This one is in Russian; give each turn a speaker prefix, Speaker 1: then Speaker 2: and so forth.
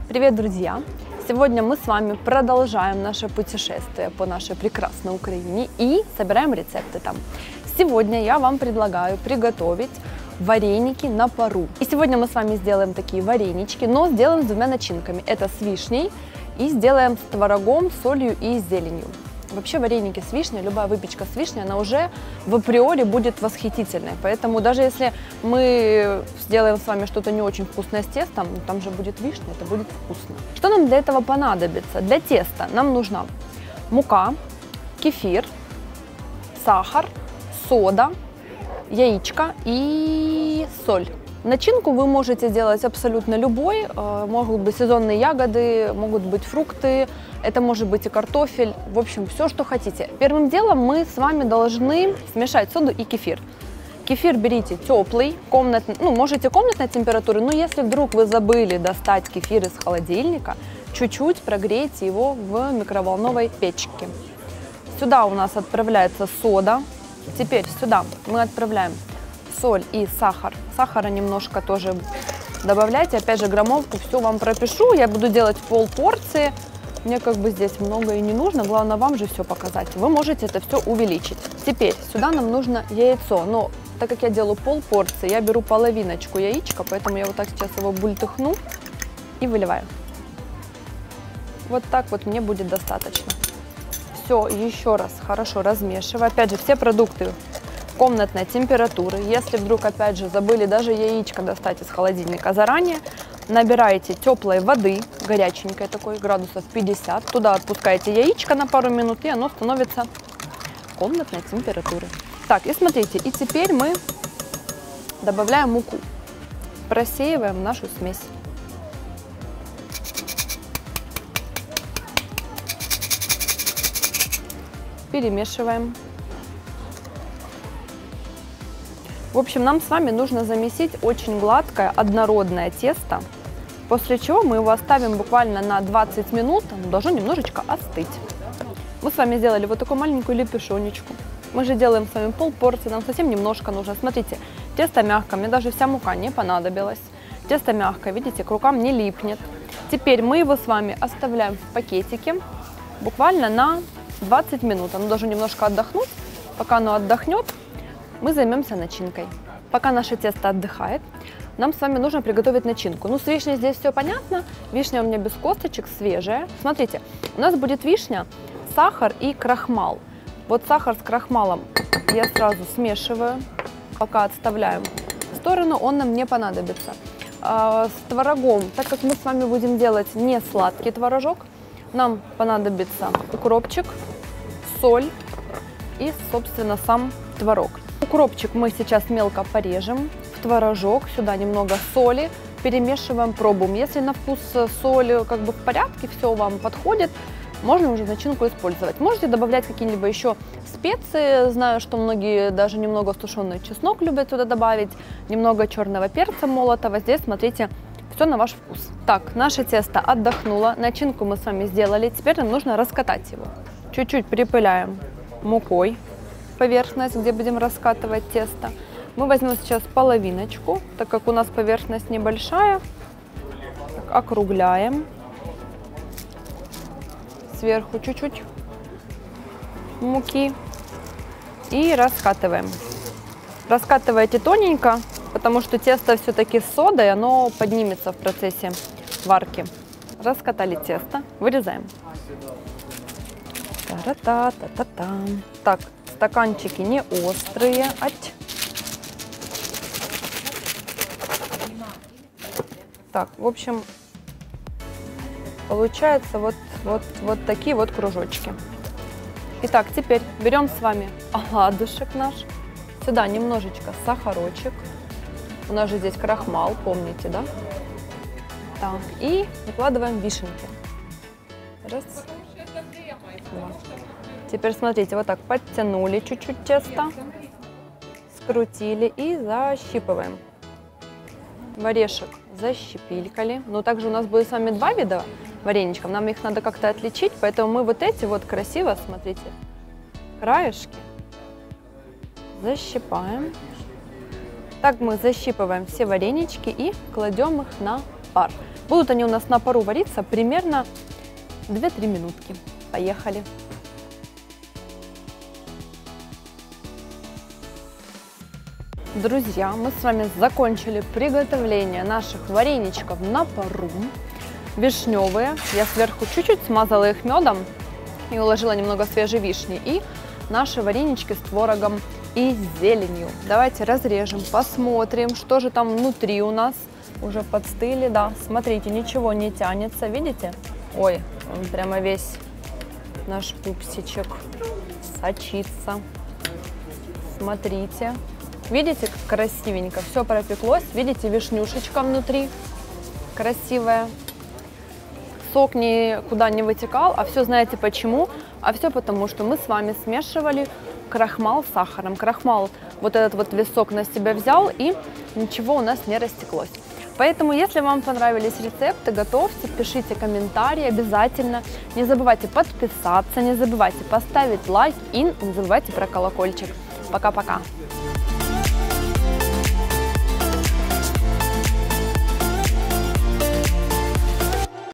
Speaker 1: Привет, друзья! Сегодня мы с вами продолжаем наше путешествие по нашей прекрасной Украине и собираем рецепты там. Сегодня я вам предлагаю приготовить вареники на пару. И сегодня мы с вами сделаем такие варенички, но сделаем с двумя начинками. Это с вишней и сделаем с творогом, солью и зеленью. Вообще вареники с вишней, любая выпечка с вишней, она уже в априори будет восхитительной. Поэтому даже если мы сделаем с вами что-то не очень вкусное с тестом, там же будет вишня, это будет вкусно. Что нам для этого понадобится? Для теста нам нужна мука, кефир, сахар, сода, яичко и соль. Начинку вы можете делать абсолютно любой, могут быть сезонные ягоды, могут быть фрукты, это может быть и картофель, в общем, все, что хотите. Первым делом мы с вами должны смешать соду и кефир. Кефир берите теплый, комнатный, можете комнатной температуры, но если вдруг вы забыли достать кефир из холодильника, чуть-чуть прогрейте его в микроволновой печке. Сюда у нас отправляется сода, теперь сюда мы отправляем соль и сахар. Сахара немножко тоже добавляйте. Опять же, граммовку все вам пропишу. Я буду делать пол порции. Мне как бы здесь много и не нужно. Главное вам же все показать. Вы можете это все увеличить. Теперь сюда нам нужно яйцо. Но так как я делаю пол порции, я беру половиночку яичка. Поэтому я вот так сейчас его бультыхну и выливаю. Вот так вот мне будет достаточно. Все еще раз хорошо размешиваю. Опять же, все продукты комнатной температуры. Если вдруг, опять же, забыли даже яичко достать из холодильника заранее, набираете теплой воды, горяченькой такой, градусов 50, туда отпускаете яичко на пару минут, и оно становится комнатной температуры. Так, и смотрите, и теперь мы добавляем муку, просеиваем нашу смесь. Перемешиваем. В общем, нам с вами нужно замесить очень гладкое, однородное тесто, после чего мы его оставим буквально на 20 минут, оно должно немножечко остыть. Мы с вами сделали вот такую маленькую лепешонечку. Мы же делаем с вами пол порции, нам совсем немножко нужно. Смотрите, тесто мягкое, мне даже вся мука не понадобилась. Тесто мягкое, видите, к рукам не липнет. Теперь мы его с вами оставляем в пакетике буквально на 20 минут. Оно должно немножко отдохнуть. Пока оно отдохнет, мы займемся начинкой. Пока наше тесто отдыхает, нам с вами нужно приготовить начинку. С вишней здесь все понятно. Вишня у меня без косточек, свежая. Смотрите, у нас будет вишня, сахар и крахмал. Вот сахар с крахмалом я сразу смешиваю, пока отставляем в сторону, он нам не понадобится. С творогом, так как мы с вами будем делать не сладкий творожок, нам понадобится укропчик, соль и, собственно, сам творог. Укропчик мы сейчас мелко порежем в творожок, сюда немного соли, перемешиваем, пробуем. Если на вкус соль как бы в порядке, все вам подходит, можно уже начинку использовать. Можете добавлять какие-либо еще специи, знаю, что многие даже немного сушеный чеснок любят туда добавить, немного черного перца молотого, здесь, смотрите, все на ваш вкус. Так, наше тесто отдохнуло, начинку мы с вами сделали, теперь нам нужно раскатать его. Чуть-чуть припыляем мукой поверхность, где будем раскатывать тесто. Мы возьмем сейчас половиночку, так как у нас поверхность небольшая, так, округляем, сверху чуть-чуть муки и раскатываем. Раскатывайте тоненько, потому что тесто все-таки с содой, оно поднимется в процессе варки. Раскатали тесто, вырезаем. Та-та-та-та-та. Так, стаканчики не острые. Так, в общем, получается вот такие вот кружочки. Итак, теперь берем с вами оладушек наш. Сюда немножечко сахарочек. У нас же здесь крахмал, помните, да? Так, и выкладываем вишенки. Раз, два. Теперь смотрите, вот так подтянули чуть-чуть тесто, скрутили и защипываем. В орешек защипилькали. Но также у нас будет с вами два вида вареничков, нам их надо как-то отличить, поэтому мы вот эти вот красиво, смотрите, краешки защипаем. Так мы защипываем все варенички и кладем их на пар. Будут они у нас на пару вариться примерно 2-3 минутки. Поехали! Друзья, мы с вами закончили приготовление наших вареничков на пару. Вишневые. Я сверху чуть-чуть смазала их медом и уложила немного свежей вишни. И наши варенички с творогом и зеленью. Давайте разрежем, посмотрим, что же там внутри у нас. Уже подстыли, да. Смотрите, ничего не тянется, видите? Ой, он прямо весь наш пупсичек сочится. Смотрите. Видите, как красивенько все пропеклось. Видите, вишнюшечка внутри красивая. Сок никуда не вытекал. А все знаете почему? А все потому, что мы с вами смешивали крахмал с сахаром. Крахмал вот этот вот весь сок на себя взял, и ничего у нас не растеклось. Поэтому, если вам понравились рецепты, готовьте, пишите комментарии обязательно. Не забывайте подписаться, не забывайте поставить лайк и не забывайте про колокольчик. Пока-пока!